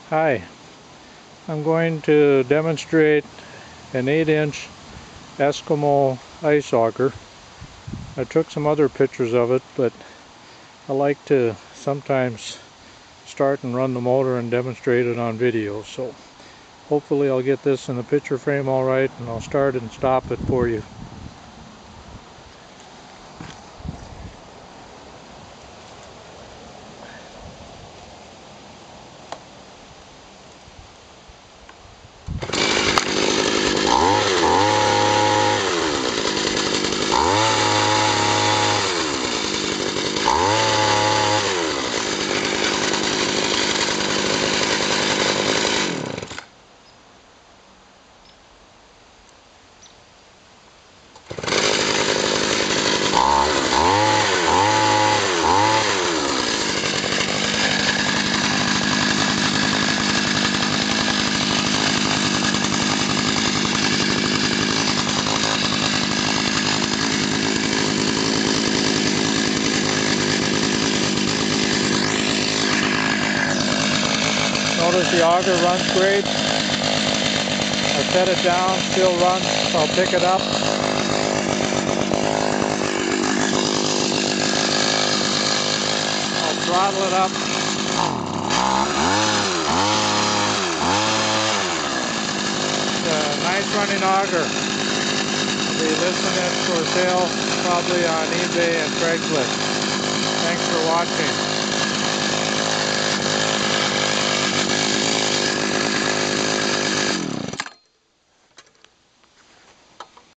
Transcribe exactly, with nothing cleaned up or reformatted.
Hi, I'm going to demonstrate an eight inch Eskimo ice auger. I took some other pictures of it, but I like to sometimes start and run the motor and demonstrate it on video. So hopefully I'll get this in the picture frame all right, and I'll start and stop it for you. Notice the auger runs great. I set it down, still runs, so I'll pick it up. I'll throttle it up. It's a nice running auger. I'll be listing it for sale probably on eBay and Craigslist. Thanks for watching.